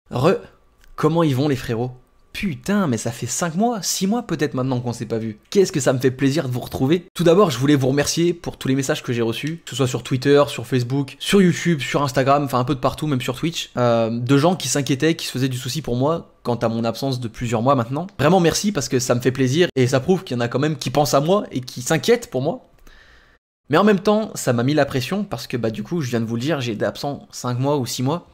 Comment ils vont les frérots? Putain, mais ça fait 5 mois, 6 mois peut-être maintenant qu'on s'est pas vu. Qu'est-ce que ça me fait plaisir de vous retrouver. Tout d'abord, je voulais vous remercier pour tous les messages que j'ai reçus, que ce soit sur Twitter, sur Facebook, sur YouTube, sur Instagram, enfin un peu de partout, même sur Twitch, de gens qui s'inquiétaient, qui se faisaient du souci pour moi quant à mon absence de plusieurs mois maintenant. Vraiment merci parce que ça me fait plaisir et ça prouve qu'il y en a quand même qui pensent à moi et qui s'inquiètent pour moi. Mais en même temps, ça m'a mis la pression parce que bah du coup, je viens de vous le dire, j'ai été absent 5 mois ou 6 mois.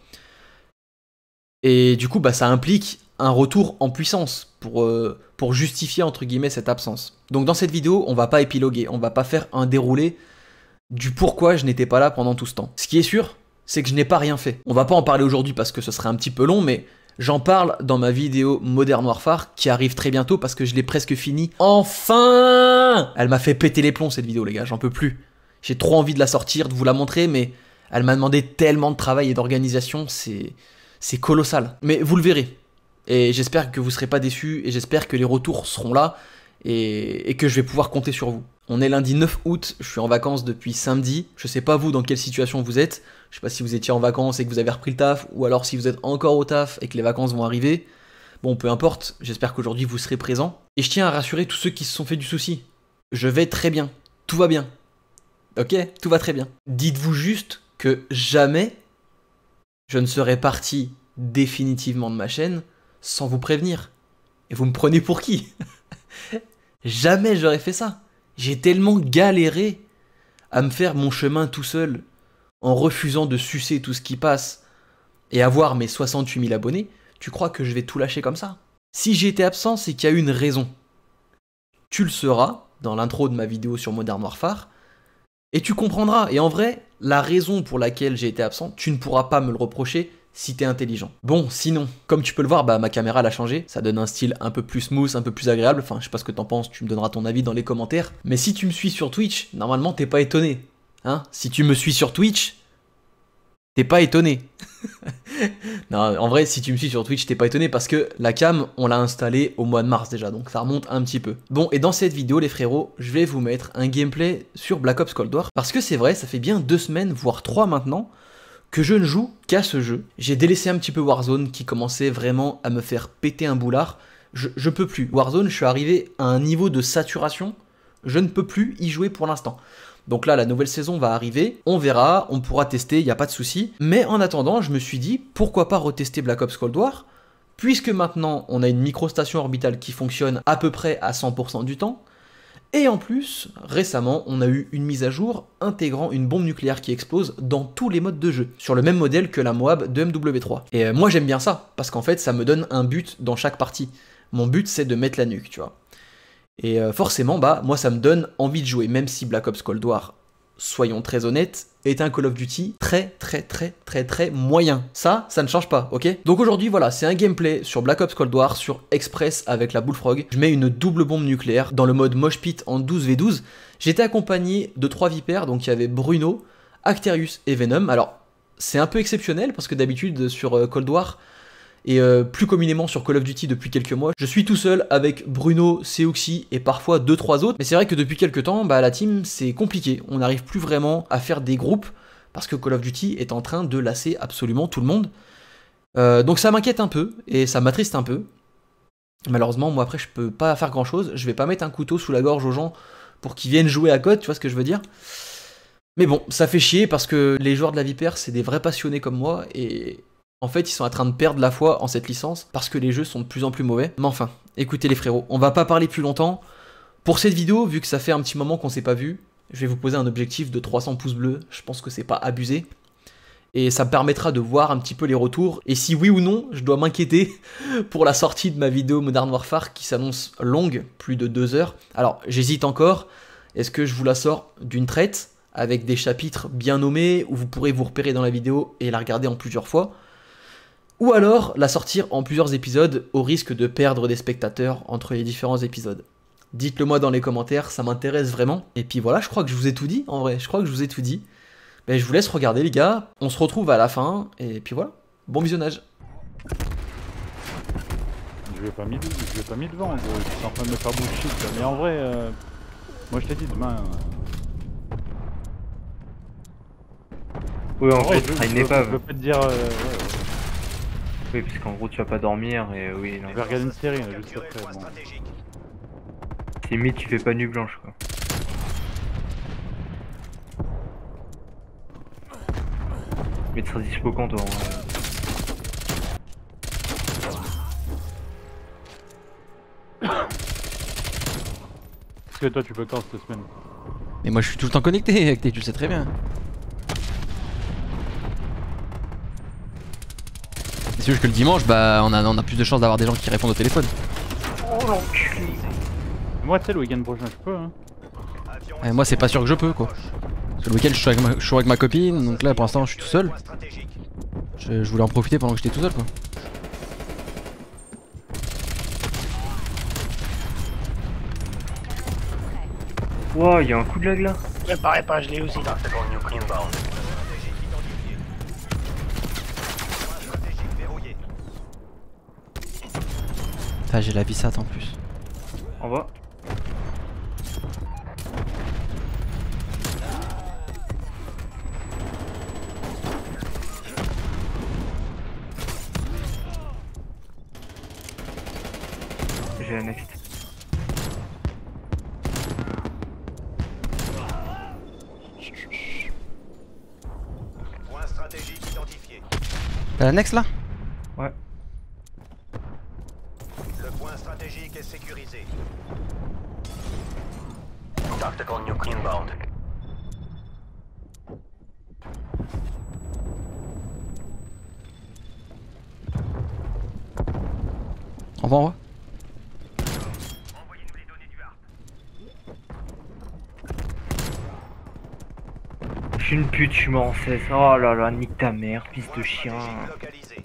Et du coup, bah ça implique un retour en puissance pour justifier entre guillemets cette absence. Donc dans cette vidéo, on va pas épiloguer, on va pas faire un déroulé du pourquoi je n'étais pas là pendant tout ce temps. Ce qui est sûr, c'est que je n'ai pas rien fait. On va pas en parler aujourd'hui parce que ce serait un petit peu long, mais j'en parle dans ma vidéo Modern Warfare qui arrive très bientôt parce que je l'ai presque fini. Enfin! Elle m'a fait péter les plombs cette vidéo les gars, j'en peux plus. J'ai trop envie de la sortir, de vous la montrer, mais elle m'a demandé tellement de travail et d'organisation, c'est colossal. Mais vous le verrez. Et j'espère que vous ne serez pas déçus, et j'espère que les retours seront là, et que je vais pouvoir compter sur vous. On est lundi 9 août, je suis en vacances depuis samedi. Je sais pas vous dans quelle situation vous êtes. Je sais pas si vous étiez en vacances et que vous avez repris le taf, ou alors si vous êtes encore au taf et que les vacances vont arriver. Bon, peu importe, j'espère qu'aujourd'hui vous serez présents. Et je tiens à rassurer tous ceux qui se sont fait du souci. Je vais très bien, tout va bien. Ok, tout va très bien. Dites-vous juste que jamais je ne serai parti définitivement de ma chaîne sans vous prévenir. Et vous me prenez pour qui? Jamais j'aurais fait ça. J'ai tellement galéré à me faire mon chemin tout seul, en refusant de sucer tout ce qui passe, et avoir mes 68 000 abonnés, tu crois que je vais tout lâcher comme ça? Si j'ai été absent, c'est qu'il y a eu une raison. Tu le sauras dans l'intro de ma vidéo sur Modern Warfare, et tu comprendras. Et en vrai, la raison pour laquelle j'ai été absent, tu ne pourras pas me le reprocher si t'es intelligent. Bon, sinon, comme tu peux le voir, bah ma caméra elle a changé. Ça donne un style un peu plus smooth, un peu plus agréable. Enfin, je sais pas ce que t'en penses, tu me donneras ton avis dans les commentaires. Mais si tu me suis sur Twitch, normalement t'es pas étonné. Hein? Si tu me suis sur Twitch, t'es pas étonné. Non, en vrai, si tu me suis sur Twitch, t'es pas étonné parce que la cam, on l'a installée au mois de mars déjà, donc ça remonte un petit peu. Bon, et dans cette vidéo, les frérots, je vais vous mettre un gameplay sur Black Ops Cold War, parce que c'est vrai, ça fait bien 2 semaines, voire 3 maintenant, que je ne joue qu'à ce jeu. J'ai délaissé un petit peu Warzone, qui commençait vraiment à me faire péter un boulard. Je peux plus. Warzone, je suis arrivé à un niveau de saturation, je ne peux plus y jouer pour l'instant. Donc là, la nouvelle saison va arriver, on verra, on pourra tester, il n'y a pas de souci. Mais en attendant, je me suis dit, pourquoi pas retester Black Ops Cold War, puisque maintenant, on a une microstation orbitale qui fonctionne à peu près à 100% du temps. Et en plus, récemment, on a eu une mise à jour intégrant une bombe nucléaire qui explose dans tous les modes de jeu, sur le même modèle que la Moab de MW3. Et moi, j'aime bien ça, parce qu'en fait, ça me donne un but dans chaque partie. Mon but, c'est de mettre la nuque, tu vois. Et forcément, bah, moi ça me donne envie de jouer, même si Black Ops Cold War, soyons très honnêtes, est un Call of Duty très moyen. Ça ne change pas, ok? Donc aujourd'hui, voilà, c'est un gameplay sur Black Ops Cold War, sur Express avec la Bullfrog. Je mets une double bombe nucléaire dans le mode Mosh Pit en 12v12. J'étais accompagné de 3 vipères, donc il y avait Bruno, Acterius et Venom. Alors, c'est un peu exceptionnel, parce que d'habitude, sur Cold War, et plus communément sur Call of Duty depuis quelques mois, je suis tout seul avec Bruno, Seoxy et parfois 2-3 autres. Mais c'est vrai que depuis quelques temps, bah, la team c'est compliqué. On n'arrive plus vraiment à faire des groupes parce que Call of Duty est en train de lasser absolument tout le monde. Donc ça m'inquiète un peu et ça m'attriste un peu. Malheureusement, moi après je peux pas faire grand chose. Je vais pas mettre un couteau sous la gorge aux gens pour qu'ils viennent jouer à COD, tu vois ce que je veux dire? Mais bon, ça fait chier parce que les joueurs de la Vipère c'est des vrais passionnés comme moi et... en fait, ils sont en train de perdre la foi en cette licence parce que les jeux sont de plus en plus mauvais. Mais enfin, écoutez les frérots, on va pas parler plus longtemps. Pour cette vidéo, vu que ça fait un petit moment qu'on s'est pas vu, je vais vous poser un objectif de 300 pouces bleus. Je pense que c'est pas abusé. Et ça me permettra de voir un petit peu les retours. Et si oui ou non, je dois m'inquiéter pour la sortie de ma vidéo Modern Warfare qui s'annonce longue, plus de 2 heures. Alors, j'hésite encore. Est-ce que je vous la sors d'une traite avec des chapitres bien nommés où vous pourrez vous repérer dans la vidéo et la regarder en plusieurs fois? Ou alors la sortir en plusieurs épisodes au risque de perdre des spectateurs entre les différents épisodes. Dites-le moi dans les commentaires, ça m'intéresse vraiment. Et puis voilà, je crois que je vous ai tout dit, en vrai, je crois que je vous ai tout dit. Mais je vous laisse regarder les gars, on se retrouve à la fin, et puis voilà, bon visionnage. Je vais pas mis devant, gros, je suis en train de me faire bullshit, mais en vrai, moi je t'ai dit demain... Oui, en fait, il n'est pas... Je peux pas te dire... Oui, parce qu'en gros, tu vas pas dormir et oui, non. Je vais regarder une série là, juste après. Bon. C'est limite, tu fais pas nuit blanche quoi. Mais tu seras dispo quand toi en vrai. Est-ce que toi tu peux quand cette semaine? Mais moi je suis tout le temps connecté avec tes, tu le sais très bien. C'est juste que le dimanche, bah on a plus de chances d'avoir des gens qui répondent au téléphone. Oh l'enculé. Moi tu sais le week-end prochain je peux hein. Moi c'est pas sûr que je peux quoi. Parce que le week-end je suis avec ma copine, donc là pour l'instant je suis tout seul. Je voulais en profiter pendant que j'étais tout seul quoi. Wow, y'a un coup de lag là. Préparez pas, je l'ai aussi. Ah j'ai la Vissat en plus. En bas. J'ai la next. Point stratégique identifié. T'as la next là? Ouais. Le point stratégique est sécurisé. Tactical nuke inbound. On va en haut. Je suis une pute, je suis mort en 16. Oh là là, nique ta mère, fils de chien. Stratégique localisé.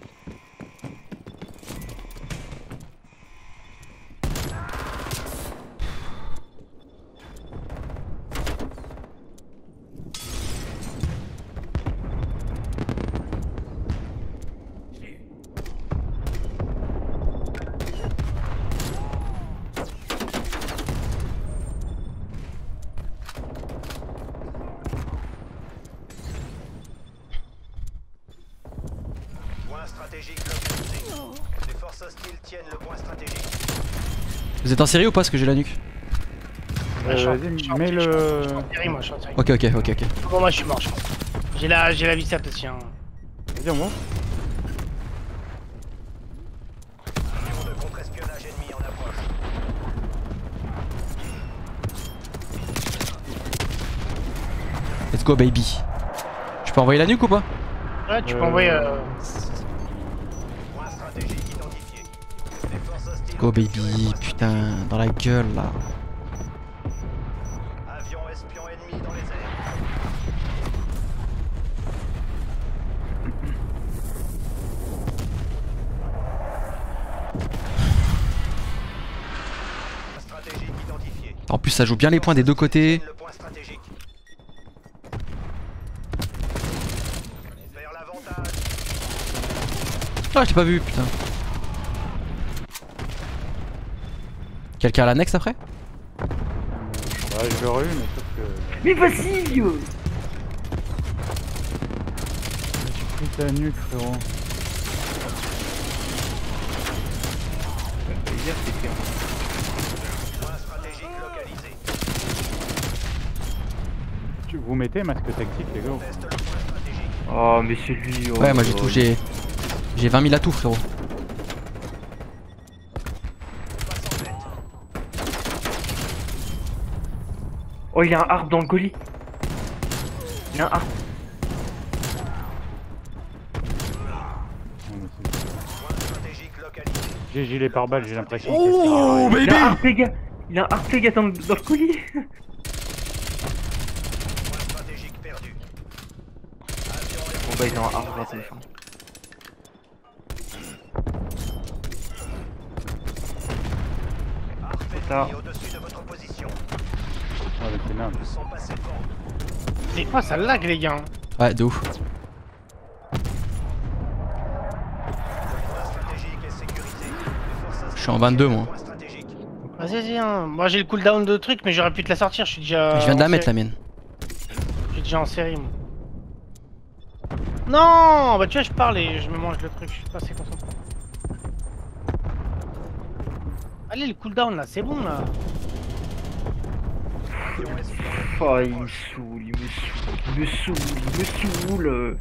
Point stratégique localisé. Les forces hostiles tiennent le point stratégique. Vous êtes en série ou pas? Parce que j'ai la nuque. Vas-y mets le... Moi, je suis en série. Ok. Bon, moi, je suis mort, je pense. J'ai la Vissat aussi. Hein. Vas-y on monte. Mission de contre-espionnage ennemi en approche. Let's go baby. Je peux envoyer la nuque ou pas? Ouais, tu peux envoyer. Point stratégique identifié. Les forces hostiles. Go baby, putain, dans la gueule là. Avion espion ennemi dans les airs. Point stratégique identifié. En plus ça joue bien les points des deux côtés. Le point stratégique. Vers l'avantage. Ah je t'ai pas vu putain. Quelqu'un a la next après? Ouais je l'aurais eu mais sauf que... Mais vas-y. J'ai pris ta nuque frérot. Point stratégique localisé. Vous mettez masque tactique les gars. Teste le point stratégique. Oh mais c'est lui. Ouais moi j'ai tout, j'ai 20 000 atouts frérot. Passe en tête. Oh il y a un harp dans le colis. Il y a un harp. Point stratégique localisé. J'ai gilet pare-balles, j'ai l'impression Oh que... Il y a un harp les gars. Il y a un harp les gars dans le colis. Point stratégique perdu. Avion Bon bah ils ont un harp dans le téléphone. Ça. ennemi au-dessus de votre position. Ouais mais c'est merde. Ils sont passés devant. C'est quoi ça lag, les gars? Ouais de ouf. Point stratégique est sécurisé. Les forces hostiles Je suis en 22 moi. point stratégique. Vas-y, hein. Moi, j'ai le cooldown de truc, mais j'aurais pu te la sortir. Je suis déjà. Je viens de la en mettre la série. mienne. Je suis déjà en série, moi. Non, bah tu vois, je parle et je me mange le truc. Je suis pas assez concentré. Allez, le cooldown là, c'est bon là. Oh, il me saoule, il me saoule, il me saoule, il me saoule.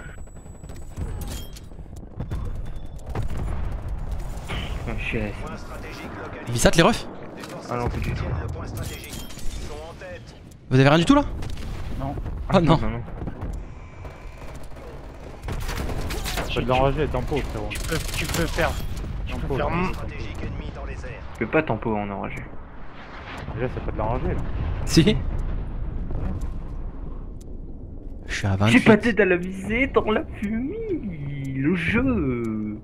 Oh, chier. Point stratégique localisé. Vissat les refs. Les forces Ah non, plus du tout. tiennent le point stratégique. Ils sont en tête. Vous avez rien du tout là? Non. Ah non. Non, non. Pas de l'enragé, tempo, frérot. Tu peux faire. Tu peux Tempo, faire. là. Stratégique ennemi dans les airs. Je peux pas tempo en enragé. Déjà, c'est pas de l'enragé, là. Si. Je suis à J'ai 28. pas tête à la visée dans la fumée. Le jeu.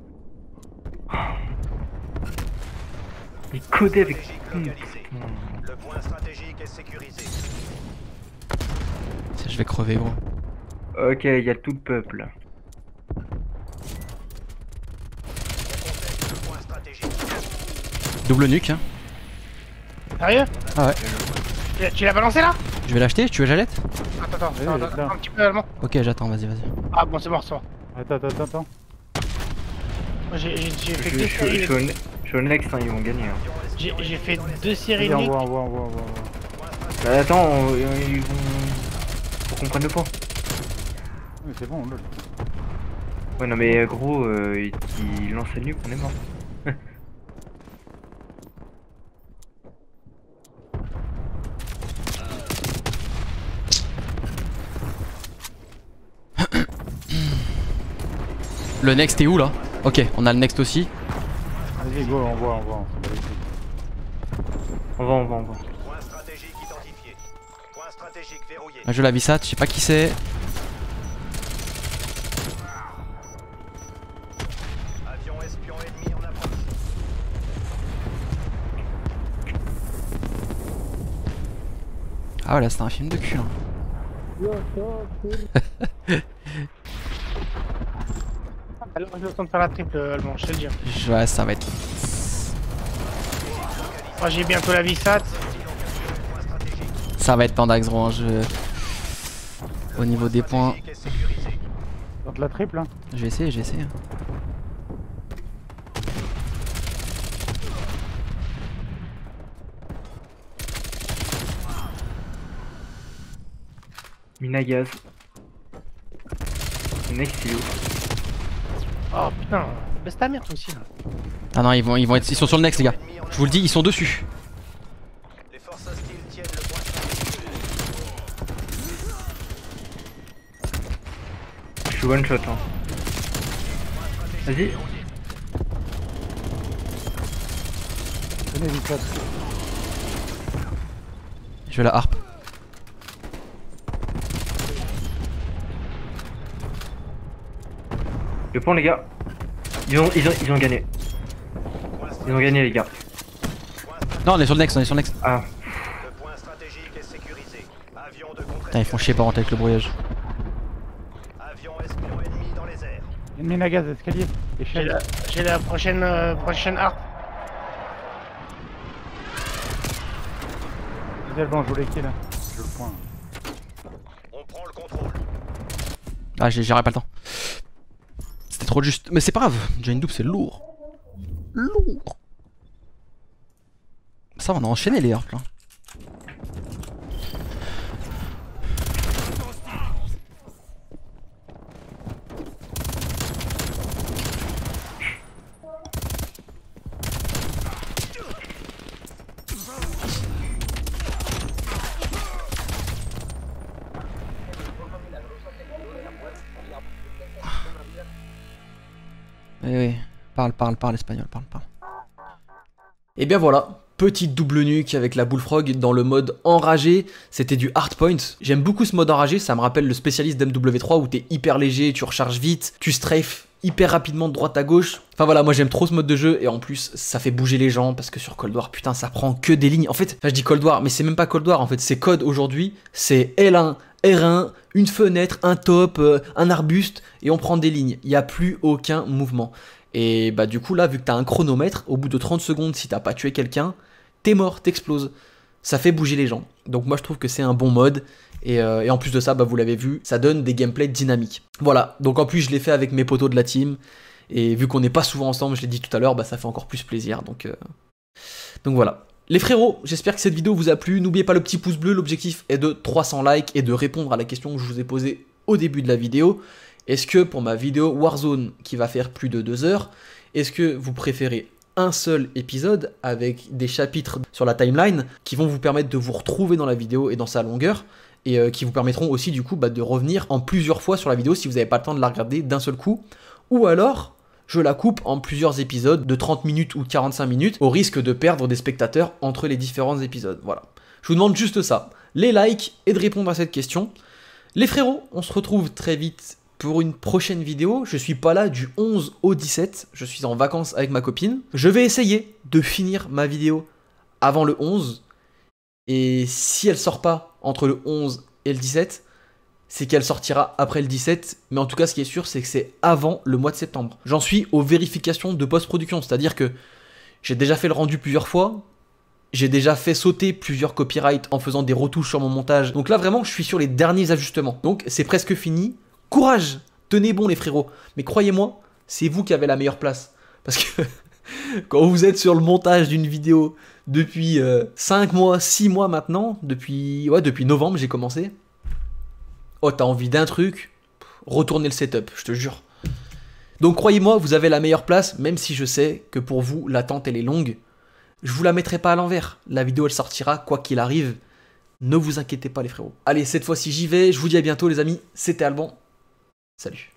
Il est codé avec. Stratégique localisé. Le point stratégique est sécurisé. Je vais crever gros. Ok, il y a tout le peuple. On conteste le point stratégique. Double nuque hein. Sérieux? Ah ouais. Tu l'as balancé là? Je vais l'acheter, tu veux Jalette? Attends, Oui, là. un petit peu allemand. Ok j'attends, vas-y vas-y. Ah bon, c'est mort, c'est mort. Attends. Moi, j'ai fait Je deux séries. suis au next, hein, ils vont gagner. Hein. J'ai fait deux séries Vas-y, de nuques. envoie. Bah, attends, ils vont. Faut qu'on prenne le point. Oui, c'est bon, lol. Ouais, non, mais gros, il lance la nuque, on est mort. Le next est où là? Ok, on a le next aussi. Vas-y, go, envoie. On va. Point stratégique identifié. Point stratégique verrouillé. Je la Vissat, je sais pas qui c'est. Avion espion ennemi en approche. Ah ouais là c'était un film de cul hein. Alors, j'ai le temps de faire la triple allemand, je te le dis. Ouais ça va être... Moi, j'ai bientôt la Vissat. Ça va être Pandax gros hein, Au niveau des points, Stratégique est sécurisé. Tente la triple, hein. je vais essayer. Minagaz. Le next, il est où? Oh putain, baisse ta mère toi aussi là. Ah non ils sont sur le next les gars. Ennemi en Je vous le dis, ils sont dessus. Les forces hostiles tiennent le point stratégique. Je suis one shot, hein. Vas-y. Tenez, vite fait. Je vais la harpe. Le point, les gars. Ils ont gagné. Ils ont gagné, les gars. Non on est sur le next, Ah, Le point stratégique est sécurisé. Avion de contre. Putain ils font chier par contre avec le brouillage. Avion espion ennemi dans les airs. Ennemi à gaz, escalier. Échelle. J'ai la prochaine harpe. Vas-y, Alban, joue les kills, là. Je le point. On prend le contrôle. Ah j'aurais pas le temps. C'était trop juste. Mais c'est pas grave, Giant Double c'est lourd. Lourd. Ça on a enchaîné les harpes là. Oui, parle espagnol, parle. Et bien voilà, petite double nuque avec la Bullfrog dans le mode enragé, c'était du hardpoint. J'aime beaucoup ce mode enragé, ça me rappelle le spécialiste d'MW3 où t'es hyper léger, tu recharges vite, tu strafes hyper rapidement de droite à gauche. Enfin voilà, moi j'aime trop ce mode de jeu et en plus ça fait bouger les gens parce que sur Cold War, putain, ça prend que des lignes. En fait, je dis Cold War, mais c'est même pas Cold War en fait, c'est code aujourd'hui, c'est L1, R1, une fenêtre, un top, un arbuste et on prend des lignes. Il n'y a plus aucun mouvement. Et bah du coup là, vu que t'as un chronomètre, au bout de 30 secondes, si t'as pas tué quelqu'un, t'es mort, t'exploses. Ça fait bouger les gens. Donc moi je trouve que c'est un bon mode. Et en plus de ça, bah, vous l'avez vu, ça donne des gameplays dynamiques. Voilà, donc en plus je l'ai fait avec mes potos de la team. Et vu qu'on n'est pas souvent ensemble, je l'ai dit tout à l'heure, bah, ça fait encore plus plaisir. Donc Donc voilà. Les frérots, j'espère que cette vidéo vous a plu. N'oubliez pas le petit pouce bleu, l'objectif est de 300 likes et de répondre à la question que je vous ai posée au début de la vidéo. Est-ce que pour ma vidéo Warzone qui va faire plus de 2 heures, est-ce que vous préférez un seul épisode avec des chapitres sur la timeline qui vont vous permettre de vous retrouver dans la vidéo et dans sa longueur et qui vous permettront aussi du coup de revenir en plusieurs fois sur la vidéo si vous n'avez pas le temps de la regarder d'un seul coup, ou alors je la coupe en plusieurs épisodes de 30 minutes ou 45 minutes au risque de perdre des spectateurs entre les différents épisodes. Voilà. Je vous demande juste ça, les likes et de répondre à cette question. Les frérots, on se retrouve très vite pour une prochaine vidéo. Je suis pas là du 11 au 17, je suis en vacances avec ma copine. Je vais essayer de finir ma vidéo avant le 11. Et si elle sort pas entre le 11 et le 17, c'est qu'elle sortira après le 17. Mais en tout cas, ce qui est sûr, c'est que c'est avant le mois de septembre. J'en suis aux vérifications de post-production, c'est-à-dire que j'ai déjà fait le rendu plusieurs fois. J'ai déjà fait sauter plusieurs copyrights en faisant des retouches sur mon montage. Donc là, vraiment, je suis sur les derniers ajustements. Donc, c'est presque fini. Courage! Tenez bon, les frérots. Mais croyez-moi, c'est vous qui avez la meilleure place. Parce que quand vous êtes sur le montage d'une vidéo depuis 5 mois, 6 mois maintenant, depuis novembre, j'ai commencé. Oh, t'as envie d'un truc? Retournez le setup, je te jure. Donc, croyez-moi, vous avez la meilleure place, même si je sais que pour vous, l'attente, elle est longue. Je vous la mettrai pas à l'envers. La vidéo, elle sortira, quoi qu'il arrive. Ne vous inquiétez pas, les frérots. Allez, cette fois-ci, j'y vais. Je vous dis à bientôt, les amis. C'était Alban. Salut.